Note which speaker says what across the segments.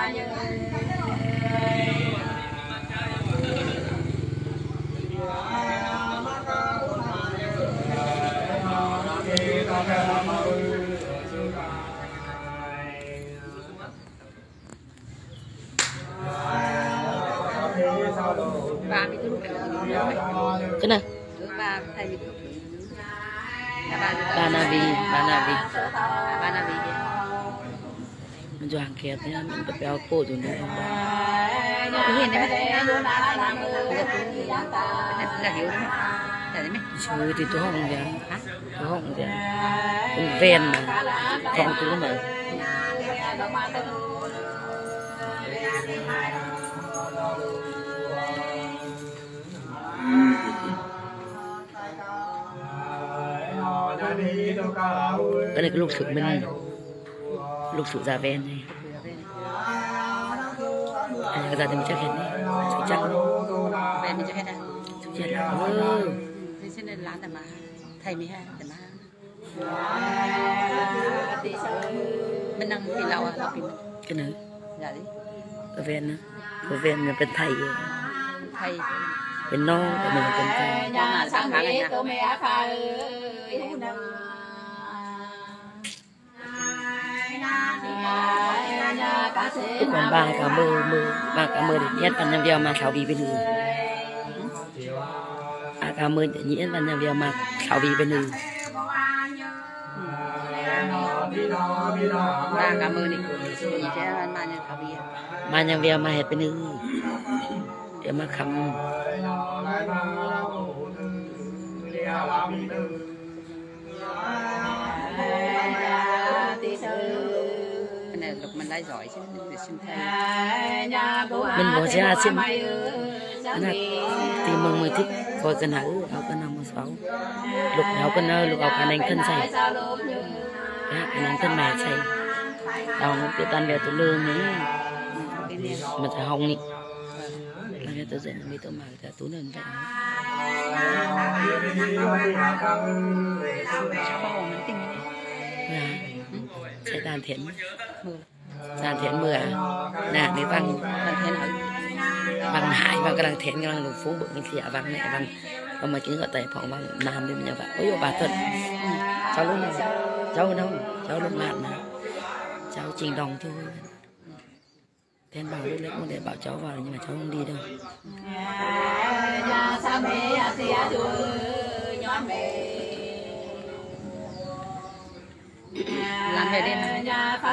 Speaker 1: Cái nào? Ba Navi. Mình cho hàng kẹt nha, mình tập béo cổ rồi nữa không ba.
Speaker 2: Cái gì đấy là hiểu đấy.
Speaker 1: Chứ thì tôi không vậy, tôi không vậy. Con ven mà, không tôi mà. Cái này cái lục sự mình, lục sự già ven này. Anh cái già thì mình chắc hết đi, chắc luôn.
Speaker 2: Ven mình chắc hết à?
Speaker 1: Chắc hết là
Speaker 2: thế xin nên lá tầm mà thầy mới ha tầm mà. Mình đang bị lâu à?
Speaker 1: Cái nữa?
Speaker 2: Dạ đi.
Speaker 1: Cái ven nữa, cái ven là bên thầy.
Speaker 2: Thầy.
Speaker 1: Bên non, của mình là bên thầy.
Speaker 2: Nhà sáng khá này nha.
Speaker 1: Tức là ba cả mơ để nhét vào nhà mà sáu vị bên nữ. Cả mơ để nhét vào nhà mà sáu vị bên nữ.
Speaker 2: Ba cả mơ đi, gì chứ mà nhà sáu vị.
Speaker 1: Mà nhà mà hết bên nữ. Để mà khăm.
Speaker 2: Cái này lúc mình đã giỏi chứ mình xin thầy.
Speaker 1: Mình bỏ ra xin. Thì mừng thích coi cái nào áo cái nào mà xấu. Lục áo cái nào lục áo cái này thân say. Cái này thân mẹ say. Đâu cái tan về tôi lương nữa. Mà phải hồng đi. Là cái tôi dạy nó tôi mà cái tôi nên vậy. Sẽ tàn thiện mưa à? Nè để văng hải văng cái đằng thiện cái đằng lục phú bự cái khỉa văng mẹ văng còn mà cái gọi tay phòng văng nam đi nhà vậy. Ôi dồi bà thật cháu lúc nào cháu ở đâu cháu lúc mạn mà cháu trình đồng thôi. Thế bảo lúc đấy muốn để bảo cháu vào nhưng mà cháu không đi đâu.
Speaker 2: Làm về đêm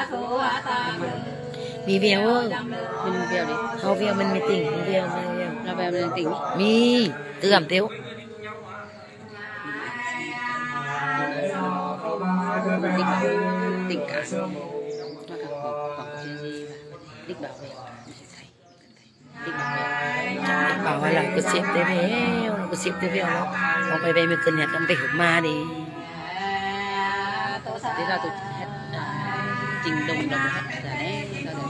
Speaker 1: Mi vèo ơi,
Speaker 2: mình vèo đi.
Speaker 1: hao vèo mình mới tỉnh, mình vèo.
Speaker 2: Nó vèo mình tỉnh.
Speaker 1: Mi, tự làm tiêu.
Speaker 2: Tỉnh cả. Nó cả có chuyện gì mà đích bảo về đích bảo về.
Speaker 1: Bảo là cứ xếp tới vèo, cứ xếp tới vèo nó. Không phải về mình cần nhặt làm về hộp ma đi.
Speaker 2: Thế là tôi hết trình đồng hết đấy.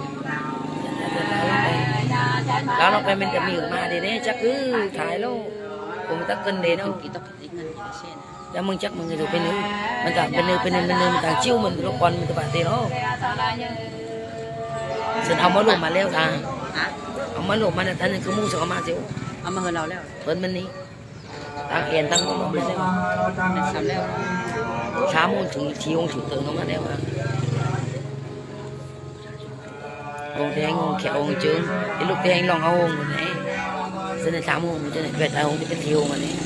Speaker 1: Đó nó phải mình tập hiểu mà thì đấy chắc cứ thái luôn cùng ta cân đến đâu. Dạ mừng chắc mọi người rồi bên nữ mình càng bên nữ mình càng chiêu mình lúc còn mình các bạn tiền đó. Xin ông mới lùm mà leo à? Ông mới lùm mà là thân cứ mua sợ mà chịu.
Speaker 2: Ông mà hơn nào leo?
Speaker 1: Hơn mình đi. Ta kèn tăng của mình leo.
Speaker 2: Sao leo?
Speaker 1: Sáng môn chỉ ông chủ tượng nó mà leo à? Ông thì anh ông kẹo ông chứ, cái lúc thì anh lòng ông rồi đấy, cho nên sáng ông cho nên về tay ông thì biết thiêu mà đấy.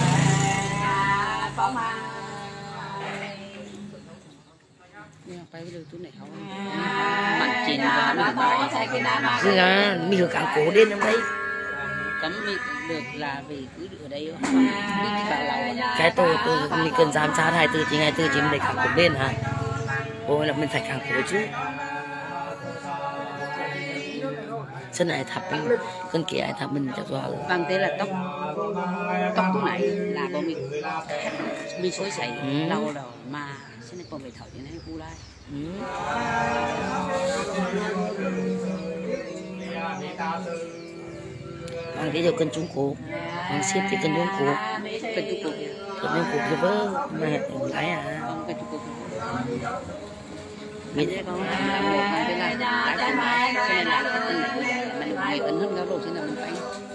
Speaker 1: Chứ là mi hưởng cảng cổ đến trong đấy.
Speaker 2: Cấm được là vì cứ ở đây
Speaker 1: cái tôi mình cần giám sát 24 trên 24 chỉ mình để cảng cổ lên hả? Ôi là mình phải cảng cổ chứ. Chân này thập mình con kia ai thập mình chắc rồi.
Speaker 2: Vâng thế là tóc tôi này là bọn mình xối sảy lâu rồi mà xin này còn phải thở như này cu lai.
Speaker 1: Bằng cái giờ cần trung cổ, bằng xếp thì cần trung cổ, cần trung cổ thì vỡ mà lái à.
Speaker 2: Không cần trung cổ. mình sẽ có là một hai bên là đã thành bài cho nên là cái tình mình phải ấn hơn giáo dục xin là mình phải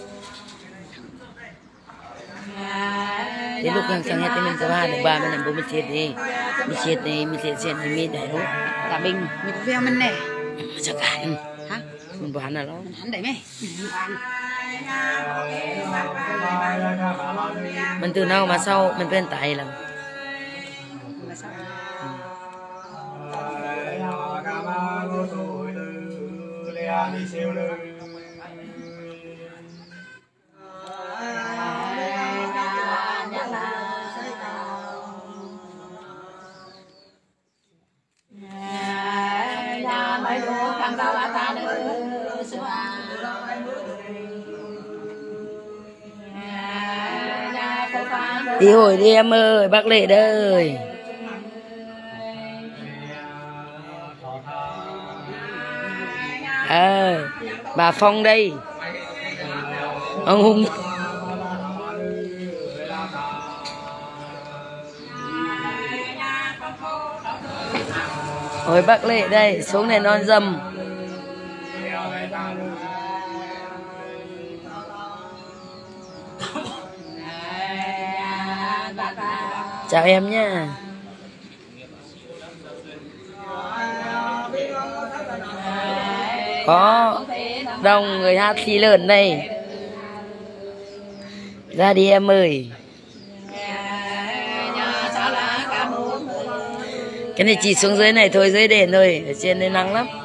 Speaker 1: thì lúc yang sangat temen kawan ba mình làm bố mình chết đi mình chết mình đại luôn
Speaker 2: cả mình phèo mình nè
Speaker 1: chắc hẳn
Speaker 2: hả
Speaker 1: mình bảo hắn là nó
Speaker 2: hắn đấy mày
Speaker 1: mình từ nào mà sau mình bên tại là đi hồi đi em ơi, bác Lệ đây. Bà Phong đây. Ông Hùng. Ôi bác Lệ đây, xuống này non dầm. Chào em nha. Có đông người hát xí lớn đây. Ra đi em ơi. Cái này chỉ xuống dưới này thôi, dưới đền thôi, ở trên đây nắng lắm.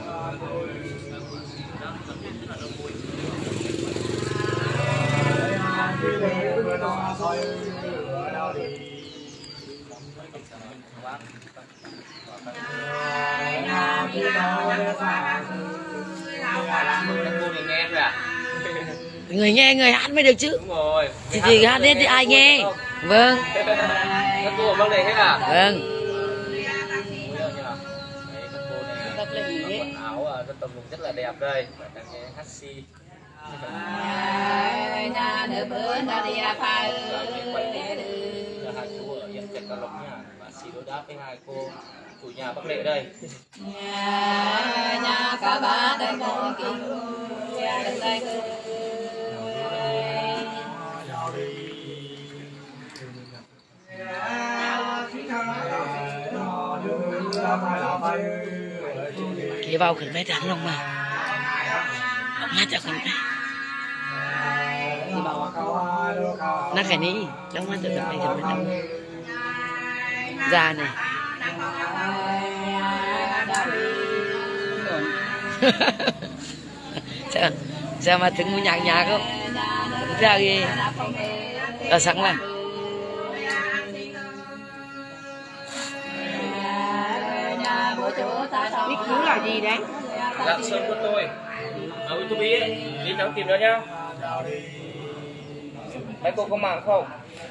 Speaker 1: Người nghe người hát mới được chứ.
Speaker 3: Đúng rồi.
Speaker 1: Thì hát hết thì ai nghe. Vâng.
Speaker 3: Các cô ở Bắc này hết à?
Speaker 1: Vâng.
Speaker 3: Các cô này quần áo rất tầm rất là đẹp đây. Và đang nghe hát si. Hai chú ở Yên Trạch Cao Lộc nha. Và si đối đáp với hai cô chủ nhà Bắc Lệ đây.
Speaker 2: Nhà cả ba đây con kia đây
Speaker 1: Kia vào khẩn bé trắng lòng mà. Ngắt cho khẩn bé. Nó cái ní, đâu ngắt cho khẩn bé đâu. Ra này. Sao mà thứng nhạc nhạc không? Ra gì? Ở sẵn là.
Speaker 2: biết chú là gì đấy?
Speaker 3: Lạng Sơn của tôi. Ở YouTube ấy, đi cháu tìm nó nhá. Mấy cô có mạng không?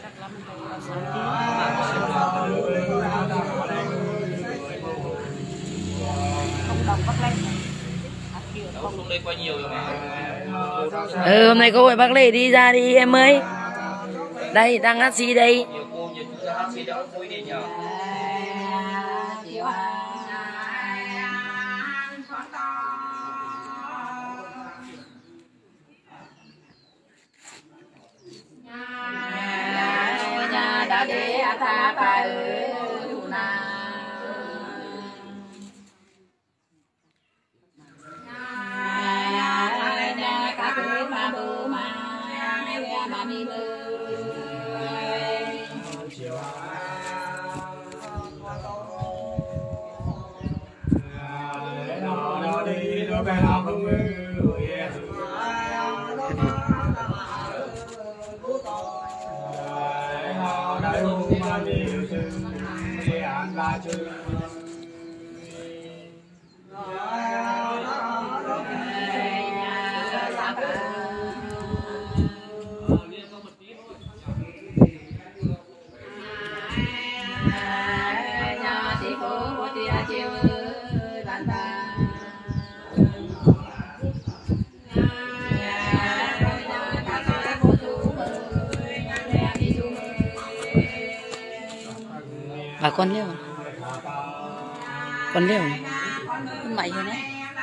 Speaker 2: Không đồng Bắc Lệ.
Speaker 3: Đâu xuống đây qua nhiều rồi mà.
Speaker 1: Hôm nay cô hỏi bác Lệ đi ra đi em ơi. Đây đang hát xí đây.
Speaker 3: Nhiều cô nhiều chú ra hát xí đâu vui đi nhờ.
Speaker 2: Đã để ta phải
Speaker 1: bà con nhớ. con leo
Speaker 2: mày rồi đấy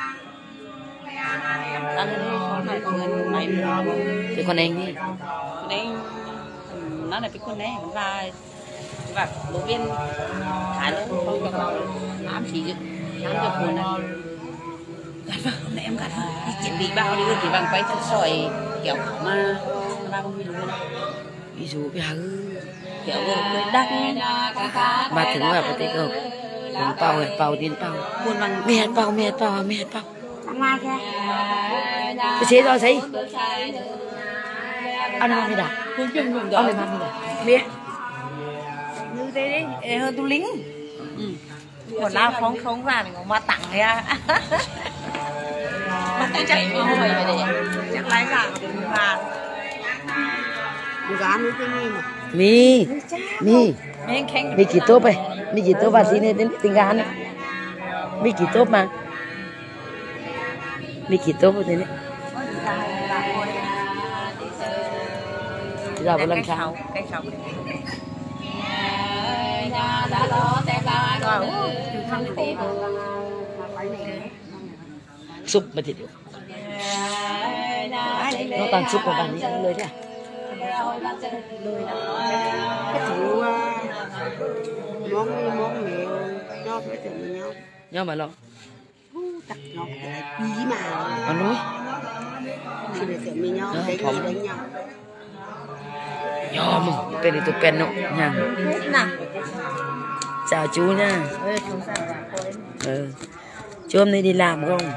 Speaker 2: ta lên con này con mày
Speaker 1: thì con anh đi
Speaker 2: con đấy nó là cái con đấy và bộ viên thải luôn không cho vào ám chỉ ám cho cuốn này gạt vào này em gạt vào đi chuẩn bị bao đi thì bằng quay chân sỏi kiểu mà ba con mình luôn
Speaker 1: ví dụ cái hứ
Speaker 2: kiểu đắt
Speaker 1: ba thử vào cái tết không cũng bao tiền bao
Speaker 2: buôn bằng
Speaker 1: mẹ bao
Speaker 2: mai ra
Speaker 1: cái chế đó gì ăn ăn đi đã
Speaker 2: cuốn chung dùng
Speaker 1: ăn đi ăn đi đã
Speaker 2: mẹ như thế đi hơn tu lính còn nào không ra thì mà tặng ra mà tay chạy mà hồi vậy đấy chắc lái ra mà gán nữa cái gì mà
Speaker 1: mi kỳ tốt ấy mi kỳ tốt và xin đến tình gán này mi kỳ tốt mà mi kỳ tốt thế này giờ vào lần sau
Speaker 2: cái sau
Speaker 1: súp mà thịt nó toàn súp của bạn ấy lười thế à
Speaker 4: cái thủ món mèo cho cái từ nhau
Speaker 1: nhau mà lo
Speaker 4: tắt nó cái quý mà
Speaker 1: nó nói
Speaker 4: thì để từ mình nhau đánh nhau
Speaker 1: nhau mà bên này tụi pen nọ nha chào chú nha chú hôm nay đi làm không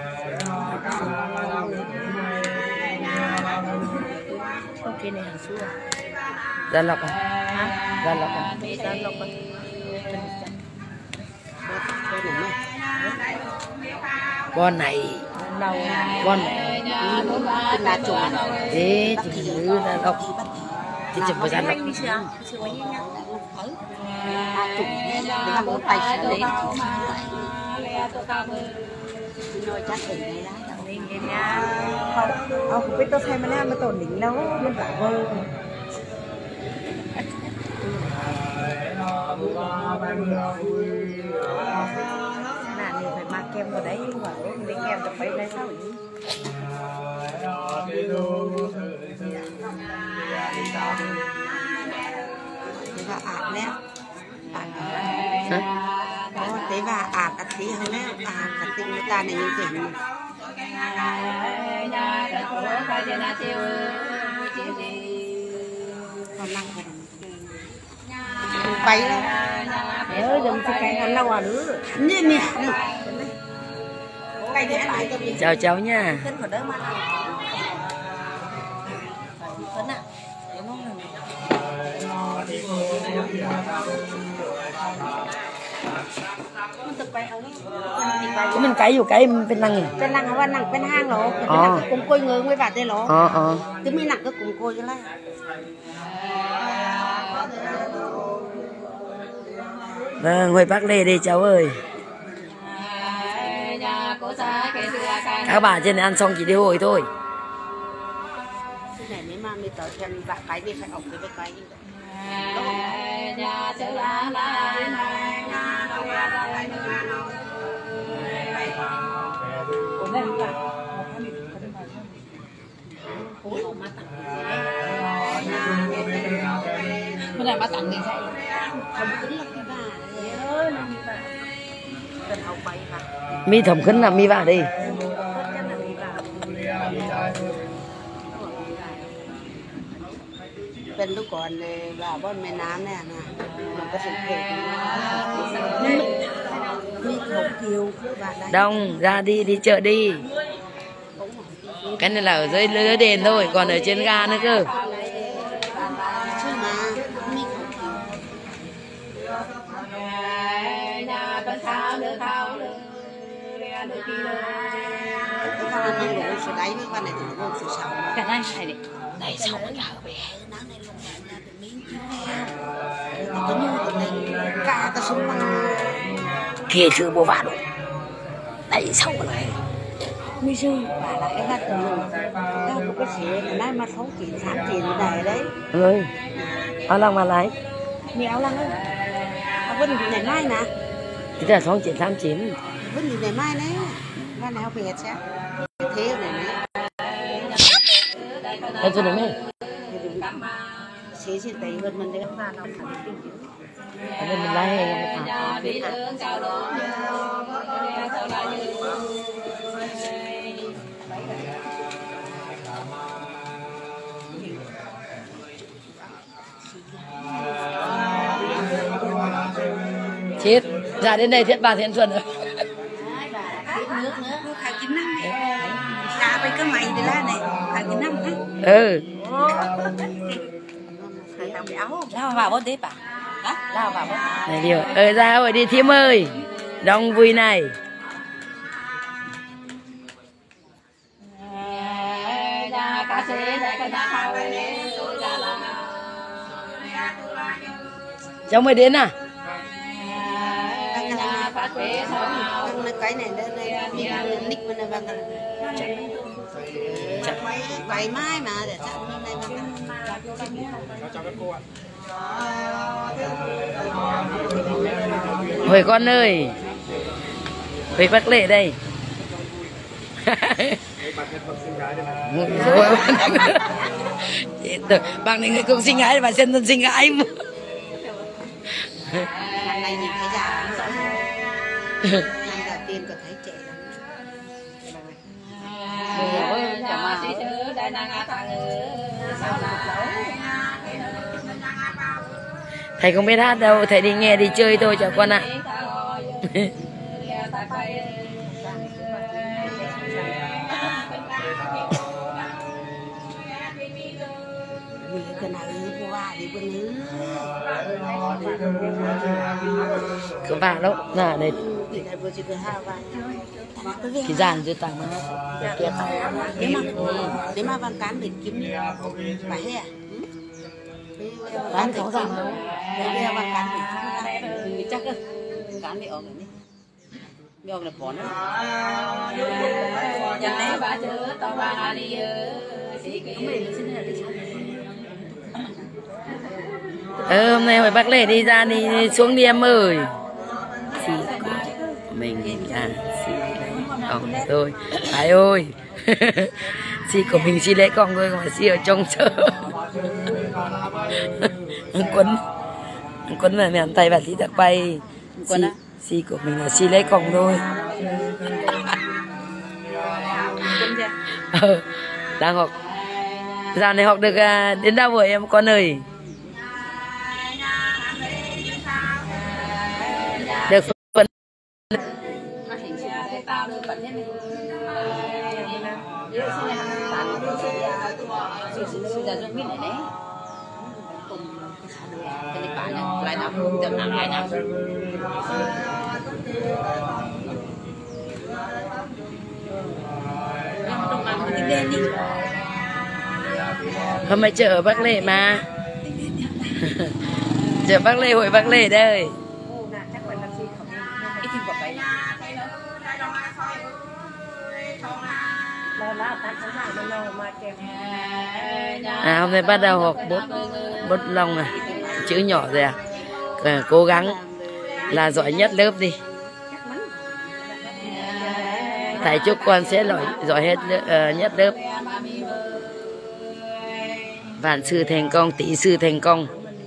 Speaker 2: cái này hàng xưa
Speaker 1: ra lọc à ra lọc à con này
Speaker 4: là chủ
Speaker 1: thế thì ra lọc thì chụp vào ra lọc
Speaker 4: chủ để làm một tay đấy nói chắc ở đây lá
Speaker 2: không biết tôi xem mà tổn đỉnh đâu mình cả vơ là mình phải mặc kem vào đấy mà lấy kem được phải lấy sao
Speaker 4: thế và ạt nè thế và ạt tí hơn nè ạt tí người ta này như thế này còn năng rồi quay đâu
Speaker 2: đừng cho cái ăn đâu à nữa
Speaker 4: như mẹ quay thế lại cho mình
Speaker 1: chào cháu nha
Speaker 2: tính vào đỡ mà tính à em muốn
Speaker 1: mình cấy vô cái bên năng
Speaker 4: เป็นนังว่านังเป็นห้างเหรอเป็นนังกุ้งกล้วยเงยไม่บาดได้เหรอถึงมีหนังก็กุ้งกล้วยก็แล้ว
Speaker 1: vâng ngồi bác lê đi cháu ơi các bà trên này ăn xong chỉ đi hồi thôi
Speaker 4: cái này nếu mà mình tới xem vạ cái đi phải ổng cái
Speaker 2: cái này bắt tặng gì vậy
Speaker 4: không tính là cái bà nhớ là mi bà cần học bay bà
Speaker 1: mi thẩm khấn là mi vào đi
Speaker 4: เป็นลูกก่อนเลยแบบว่าแม่น้ำเนี่ยนะมันก็สุดเผ็ดมีของkiều
Speaker 1: đông ra đi chợ đi cái này là ở dưới đền thôi còn ở trên ga nữa cơ
Speaker 2: cái này này đi
Speaker 1: này sao mà cả bé
Speaker 4: cả ta sống bằng
Speaker 1: kia chưa bố vả đủ này sao mà này
Speaker 4: mi sư bà là cái gắt từ tao có cái gì mà nay mà 6 chỉ 3 chỉ này đấy
Speaker 1: ơi áo lăng mà lấy
Speaker 4: mi áo lăng á à vân này mai nè
Speaker 1: Thế là 2939.
Speaker 4: Vẫn như ngày mai đấy, mai nào về chứ? Thế này này.
Speaker 1: Em cho được mấy?
Speaker 4: Chế gì đấy hơn mình đấy ra nó thằng kinh chứ.
Speaker 1: Ở bên mình lai chết ra đến đây Thiết Bà Thiên Xuân rồi.
Speaker 4: Nước hàng 9 năm này. Ra với cái mày thì ra này, hàng 9 năm đấy.
Speaker 1: Ừ.
Speaker 2: Lao vào bớt tiếp à? Hả? Lao vào bớt.
Speaker 1: Này điều. Ra rồi đi Thiêm ơi. Đông vui này. Cháu mới đến à?
Speaker 4: Cái này đây nick mình là bằng vài mai mà để chọn hôm nay bằng
Speaker 1: Hồi con ơi. Hồi bác Lệ đây. Bác này người cũng sinh gái mà xem dân sinh gái mà.
Speaker 4: Năm nay nhìn thấy già nó rõ ràng. Năm đầu tiên còn thấy trẻ
Speaker 1: thầy không biết hát đâu, thầy đi nghe đi chơi thôi chào con ạ. Cứ vào đâu là đây cái dàn chưa tặng
Speaker 4: để mà văn cán mình kiếm phải hè
Speaker 1: bán có rằng
Speaker 4: để văn cán
Speaker 2: Mình chắc á. Cán bị ổn này. Bị ổn là bỏ nó. Chẳng lẽ bà chớ tao bà đi
Speaker 1: hôm nay hồi bác Lệ đi ra đi xuống đi em ơi. Xì của mình là xì lấy còng tôi. Ai ơi. Xì của mình xì lấy còng thôi mà xì ở trong chợ. Quấn là mẹ tay bà tí tạc bay. Xì của mình là xì lấy còng thôi. Đang học. Dạo này học được đến đâu rồi em con ơi? Được phần hôm nay chợ ở Bắc Lệ mà. Chợ Bắc Lệ hội Bắc Lệ đây. Hôm nay bắt đầu học bút lông này, chữ nhỏ rồi à. Cố gắng là giỏi nhất lớp đi. Thầy chúc con sẽ giỏi hết nhất lớp. Vạn sự thành công, tỷ sự thành công.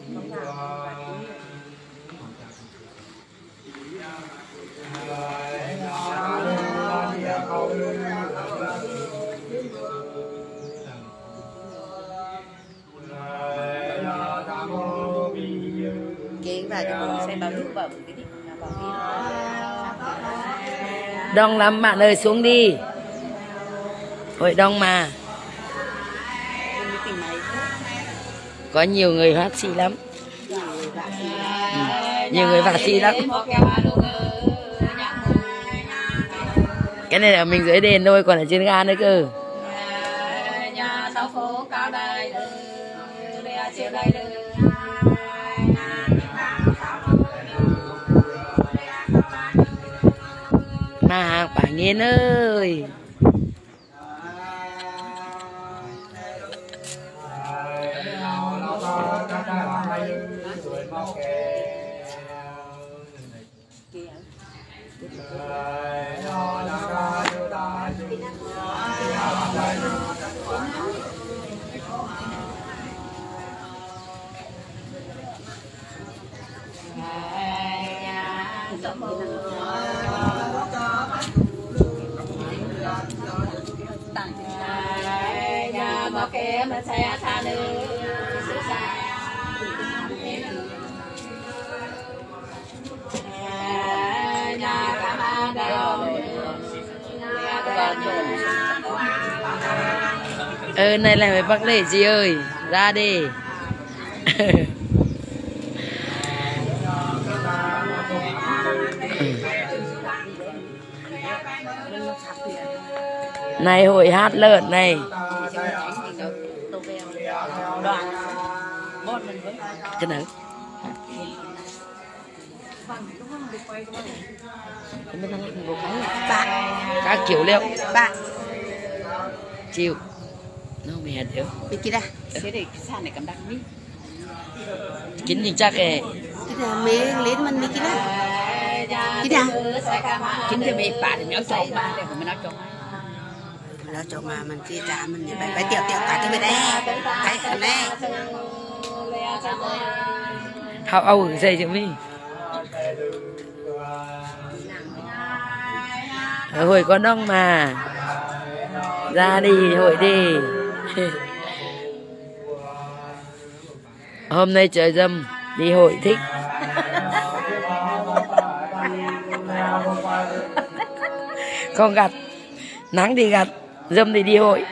Speaker 1: Đông lắm bạn ơi, xuống đi. Hội đông mà. Có nhiều người hát xì lắm. Nhiều người vạ xì lắm. Cái này là mình dưới đền thôi, còn ở trên ga nữa cơ. Mà bà Nghiên ơi. Này là phải Bắc Lệ gì ơi, ra đi. Này hội hát lợn này. Cái nào? Các kiểu liệu. Chịu. Nó mẹ thiếu.
Speaker 4: Bị kia đây.
Speaker 2: Thế để sàn này cầm đặc mi.
Speaker 1: Chính thì chắc kì.
Speaker 4: Cái này mẹ lên mình kia đây. Cái nào?
Speaker 2: Chính thì mẹ bà thì nó cho ba để mình nó cho.
Speaker 4: Nó cho mà mình kia trả mình như vậy. Phải tiểu cả cái bên đây. Cái phần này.
Speaker 1: Hào Âu dây cho mình. Hồi có đông mà. Ra đi hội đi. Hôm nay trời dâm đi hội thích. Không gặt. Nắng thì gặt, dâm thì đi hội.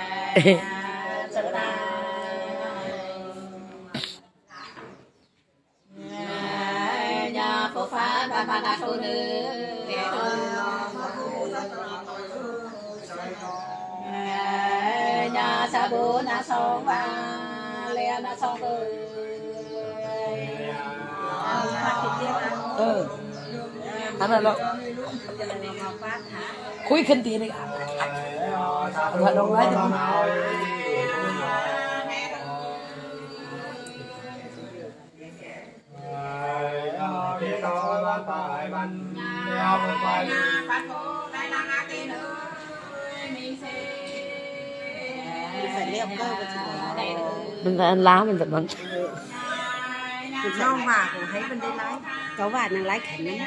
Speaker 1: Hắn là nó khối khinh tiền này cả. Thật đông lái mình phải ăn lá, mình phải bắn.
Speaker 4: Nó hòa cũng thấy bên đây lái. Cháu bà nàng lái khẩn lắm.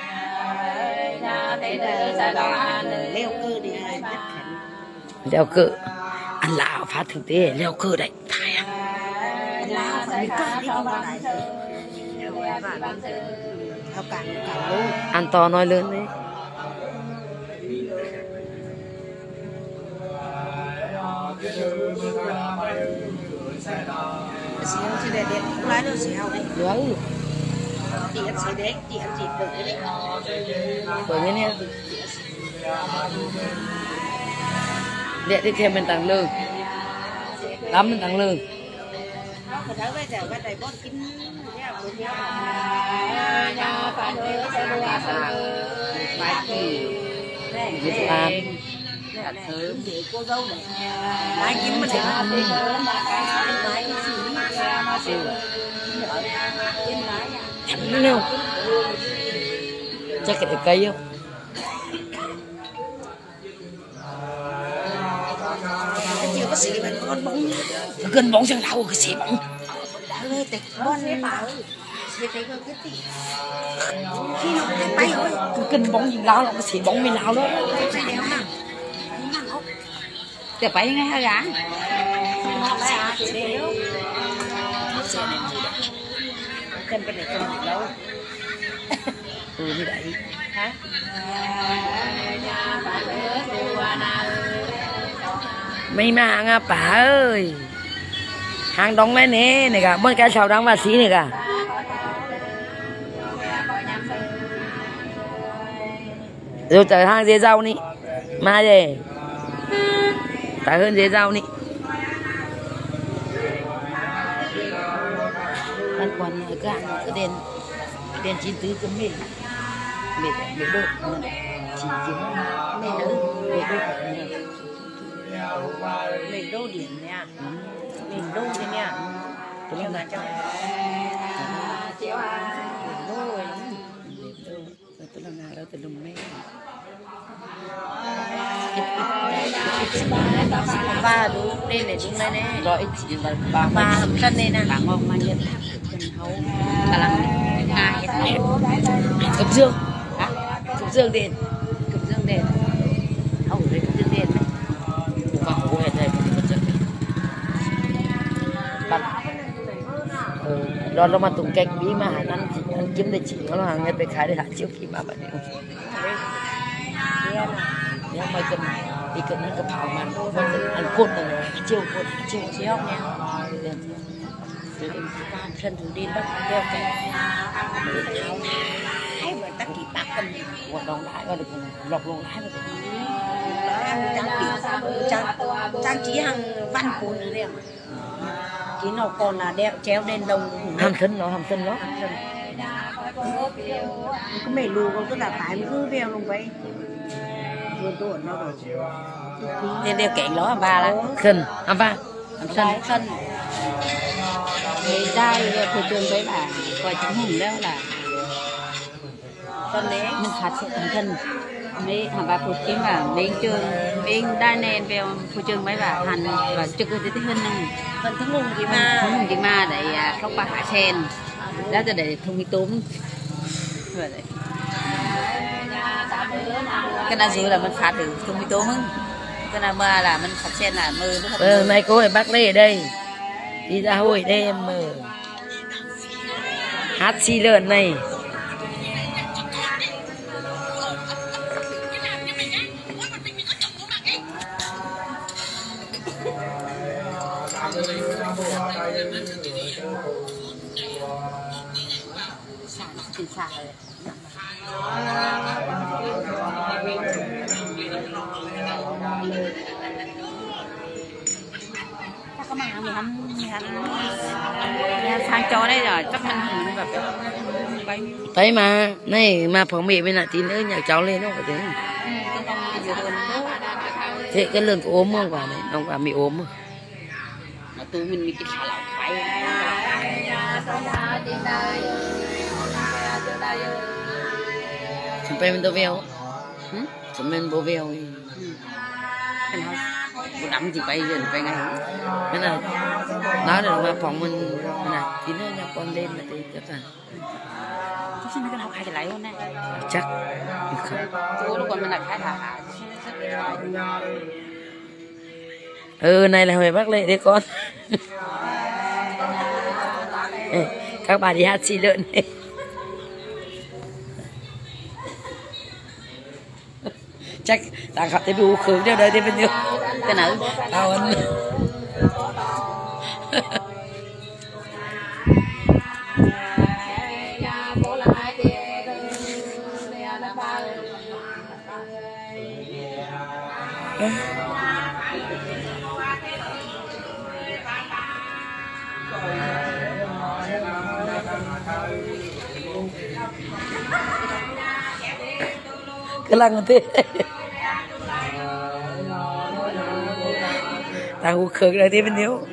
Speaker 4: Leo cơ đi rất khẩn.
Speaker 1: Leo cơ. Ăn lá phá thực tế leo cơ đấy. Thải à.
Speaker 4: Lá phải cơ đi không lại. Theo càng luôn.
Speaker 1: Ăn to nói lớn đấy.
Speaker 4: Xéo chứ để điện không lái đâu xéo đấy.
Speaker 1: Đấy.
Speaker 4: Chị ăn xéo đấy, chị ăn thịt được đấy.
Speaker 1: Bởi vì nè. Điện đi thêm mình tăng lương. Lắm mình tăng lương.
Speaker 4: Nó thấy bây giờ bên này bọn kín
Speaker 1: Việt Nam.
Speaker 4: Cô dâu này. Lái kín mà thấy lái
Speaker 1: Thẳng đâu. Chắc cái cây không?
Speaker 4: chưa có xỉ bằng con bóng.
Speaker 1: Cân bóng sang đâu cái xỉ bóng.
Speaker 4: Đã lên tịch con sẽ bảo. Sẽ thấy con cái gì. Khi nó bay thôi.
Speaker 1: Cái cân bóng gì lao là cái xỉ bóng mình lao đó.
Speaker 2: Để bay ngay hả gã?
Speaker 4: Chân bên này không được lâu.
Speaker 1: Như vậy.
Speaker 2: Hả?
Speaker 1: Mấy mạng à bà ơi. Hàng đóng lên nè, này cả mấy cái sào đắng và xí này cả. Rồi tới hàng dế rau đi. Mà gì? Tại hơn dế rau đi. Ăn quần cái hàng cái đèn 94 cấm mì. Mì độ. Chỉ kiếm mì nữ.
Speaker 4: Mình đô điểm nha. Mình đô thế nha. Tôi làm cho.
Speaker 1: tôi là nào đó tôi lùm mê
Speaker 4: và đúng đây này đúng đây này
Speaker 2: rồi ít chỉ là bà
Speaker 4: và chân này nè
Speaker 2: bà ngon mà nhất chân hấu cả lăng ai
Speaker 1: cẩm dương
Speaker 2: hả
Speaker 1: cẩm dương đền
Speaker 2: cục dương đèn hấu đấy cục dương đèn đấy
Speaker 1: vào hồ hệ này một chân bắt rồi mà tụng cách bí mà ăn kiếm để chỉ nó hàng ngườiไปขายได้หาchiếuกี่มาแบบนี้เนี่ยมันจะอีกนั้นกระเพรามันจะอันก้นเลยเจียวก้นเจียวเจียวเนี่ยtừ con chân thủ đi bắt đeo cái áo thái và tắc kỳ bạc cần một đồng lái và được lọc lồng lái và được
Speaker 4: trang trí hàng văn cồn nữa đấy chỉ nó còn là đeo chéo đen đồng
Speaker 1: hàm thân nó
Speaker 4: cái mày lù con cứ là tải cứ veo luôn vậy vườn tuổi nó rồi
Speaker 2: nên đeo kẹn đó bà là
Speaker 1: thân hàm ba
Speaker 2: hàm thân người đây phụ trường với bà coi chứng hùng đó là
Speaker 4: con đấy
Speaker 2: mình phát sự hàm thân mấy hàm bà phụ kiếm và mấy trường mấy đai nền về phụ trường mấy bà hành và trực tiếp hơn nông
Speaker 4: phần thắng hùng gì
Speaker 2: mà để không bà hạ sen đó cho để thông minh tốn vậy cái nào dưới là mình phạt được thông minh tốn cái nào mưa là mình phạt sen là mưa
Speaker 1: nay cô phải bác lấy ở đây đi ra hội đây em hát xì lợn này
Speaker 2: trên xa rồi các bạn mình sang cho đây rồi chắc mìnhแบบ
Speaker 1: thấy mà này mà phòng mẹ bên này tí nữa nhà cháu lên nó phải thế thế cái lợn có ốm không quả này ông quả bị ốm không
Speaker 2: mà tôi mình cái xả lỏng phải
Speaker 1: chúng mình đâu veo chúng mình bố veo
Speaker 2: cái nào tôi đắm thì bay giờ bay ngay
Speaker 1: cái nào nói được mà phòng mình này tí nữa nhà con lên là thì chắc là
Speaker 2: chắc chắn cái nào khai thì lấy luôn này
Speaker 1: chắc
Speaker 2: tôi lúc còn mình là khai thả
Speaker 1: này là hồi bác lên đấy con các bà đi hát xì lợn này chắc đang gặp thấy bu khử đâu đây thì bên nhiêu
Speaker 2: cái nữ
Speaker 1: tao ăn cái lăng thế tao khử đây thì bên nhiêu